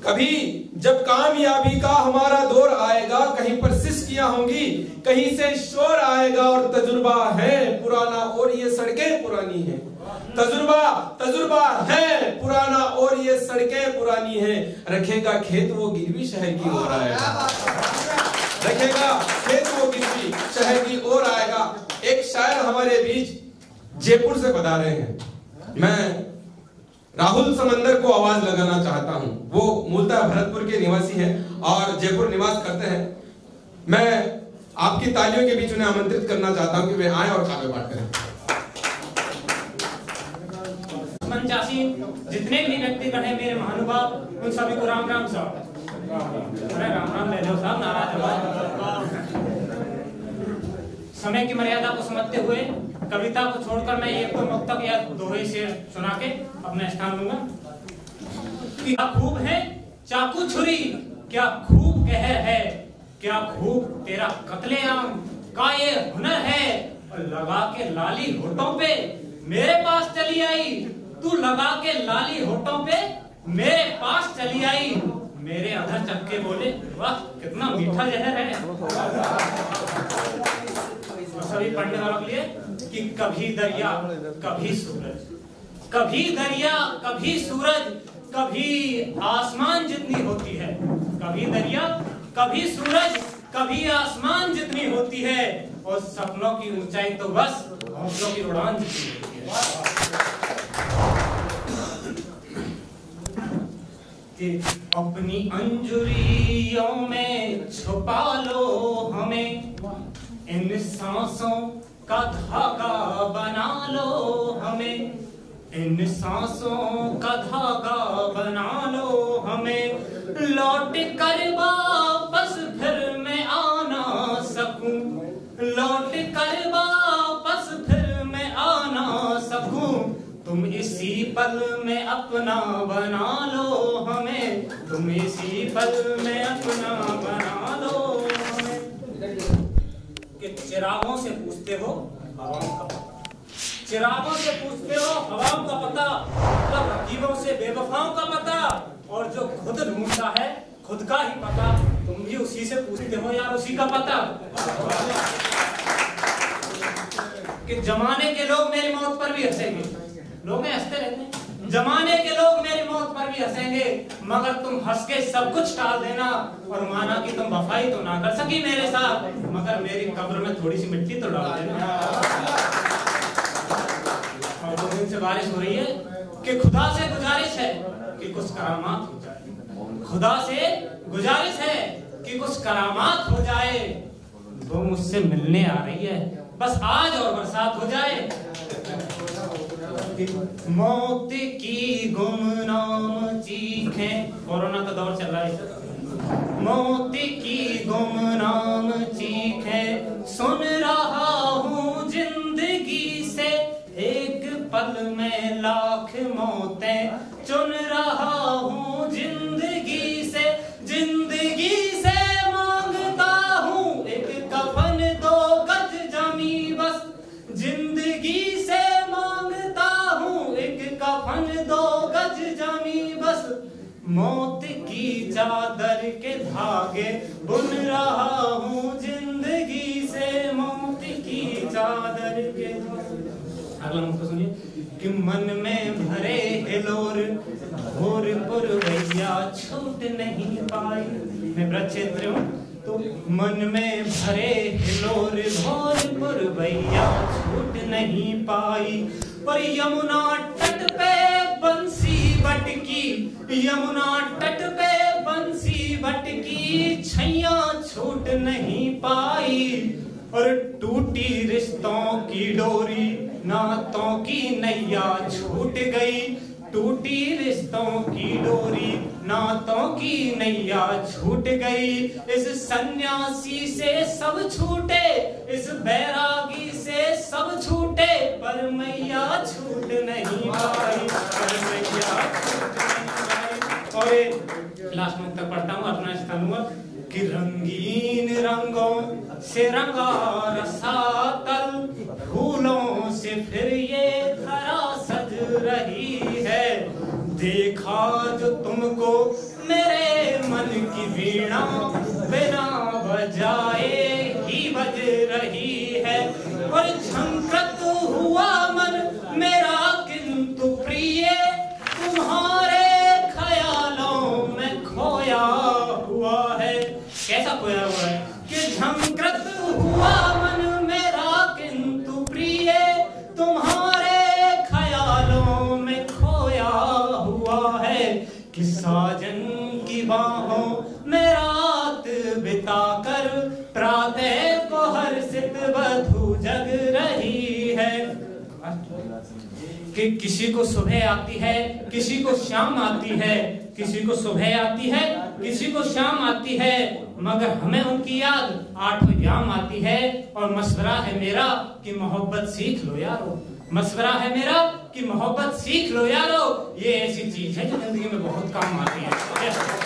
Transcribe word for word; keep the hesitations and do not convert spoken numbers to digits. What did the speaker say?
कभी जब कामयाबी का हमारा दौर आएगा, कहीं पर सिसकियां होंगी, कहीं से शोर आएगा, और तजुर्बा है पुराना और ये सड़कें पुरानी हैं। तजुर्बा तजुर्बा है पुराना और ये सड़कें पुरानी हैं। रखेगा खेत वो गिरवी शहर की ओर आएगा, रखेगा खेत वो गिरवी शहर की ओर आएगा। एक शायर हमारे बीच जयपुर से पधारे हैं। मैं राहुल समंदर को आवाज लगाना चाहता हूं। वो मूलतः भरतपुर के निवासी हैं और जयपुर निवास करते हैं। मैं आपकी तालियों के बीच उन्हें आमंत्रित करना चाहता हूं कि वे आए और काव्य पाठ करें। पंचासी जितने भी व्यक्तिगण हैं मेरे महानुभाव, उन सभी को राम राम साहब। अरे राम राम ले लो साहब, नाराज। समय की मर्यादा को समझते हुए कविता को छोड़कर मैं एक दो मुक्तक या दोहे शेर सुना के अपना स्थान लूंगा। क्या खूब है चाकू छुरी, क्या खूब कहर है, क्या खूब तेरा कत्लेआम का ये हुनर है। और लगा के लाली होठों पे मेरे पास चली आई, तू लगा के लाली होठों पे मेरे पास चली आई। मेरे अधर चक्के बोले वाह कितना मीठा जहर है। सभी पढ़ने वालों के लिए कि कभी दरिया कभी सूरज, कभी दरिया कभी सूरज, कभी आसमान जितनी होती है। कभी दरिया कभी सूरज, कभी आसमान जितनी होती है। और सपनों की ऊंचाई तो बस हौसलों की उड़ान जितनी होती है। कि अपनी अंजुरियों में छुपा लो हमें, इन सांसों का धागा बना लो हमें, इन सांसों का धागा बना लो हमें। लौट कर वापस फिर मैं आ ना सकूं, लौट कर वापस फिर मैं आ ना सकूं। तुम इसी पल में अपना बना लो हमें, तुम इसी पल में अपना बना लो हमें। कि चिरागों से पूछते हो हवाओं का पता, चिरागों से पूछते हो हवाओं का पता, मतलब रकीबों से बेवफाओं का पता। और जो खुद ढूंढता है खुद का ही पता, तुम भी उसी से पूछते हो यार उसी का पता। कि जमाने के लोग मेरी मौत पर भी हंसेंगे, लोग हंसते रहते हैं, जमाने के लोग मेरी मौत पर भी हंसेंगे, मगर तुम हंस के सब कुछ टाल देना और माना कि तुम वफाई तो ना कर सकी मेरे साथ, मगर मेरी कब्र में थोड़ी सी मिट्टी तो डाल देना। और दो दिन से बारिश हो रही है कि खुदा से गुजारिश है कि कुछ करामात हो जाए, खुदा से गुजारिश है कि कुछ करामात हो जाए। वो मुझसे मिलने आ रही है, बस आज और बरसात हो जाए। मौत की गुमनाम चीखें, कोरोना का दौर चल रहा है, मौत की गुमनाम चीखें सुन रहा हूँ जिंदगी से, एक पल में लाख मौतें चुन रहा हूँ जिंदगी से। जिंदगी से मांगता हूँ एक कफन दो गज जमी बस, जिंदगी से मांगता हूँ एक कफन दो गज जमी बस। मौत की चादर के धागे बुन रहा हूँ जिंदगी से, मौत की चादर के। अगला मुझको सुनिए कि मन में भरे हिलोर भोर पुरवैया छूट नहीं पाई। मैं ब्रज क्षेत्र हूँ तो मन में भरे हिलोर भोर पुरवैया छूट नहीं पाई। पर यमुना तट पे बंसी बटकी, यमुना तट पे बंसी बटकी, छैया छूट नहीं पाई। और टूटी रिश्तों की डोरी नातों की नैया छूट गई, टूटी रिश्तों की डोरी नातों की नैया छूट गई। इस सन्यासी से सब छूटे, इस बैरागी से सब छूटे, पर मैया छूट नहीं पाई, पर मैया छूट नहीं पाई। और लास्ट में तक पढ़ता हूँ अपना स्थान कि रंगीन रंगों से रंगा रसातल, फूलों से फिर ये धरा सज रही है। देखा जो तुमको मेरे की वीणा बिना बजाए ही बज रही है, और झंकृत हुआ मन मेरा किंतु प्रिय तुम्हारे ख्यालों में खोया हुआ है। कैसा खोया हुआ है कि झंकृत हुआ मन मेरा किंतु प्रिय तुम्हारे ख्यालों में खोया हुआ है, कि साजन की बाहों में रात बिताकर प्रातः को हर्षित वधू जग रही है। कि किसी को सुबह आती है, किसी को शाम आती है, किसी को सुबह आती है, किसी को शाम आती है, मगर हमें उनकी याद आठों याम आती है। और मशवरा है मेरा कि मोहब्बत सीख लो यारो, मशवरा है मेरा कि मोहब्बत सीख लो यारो, ये ऐसी चीज है जो जिंदगी में बहुत काम आती है।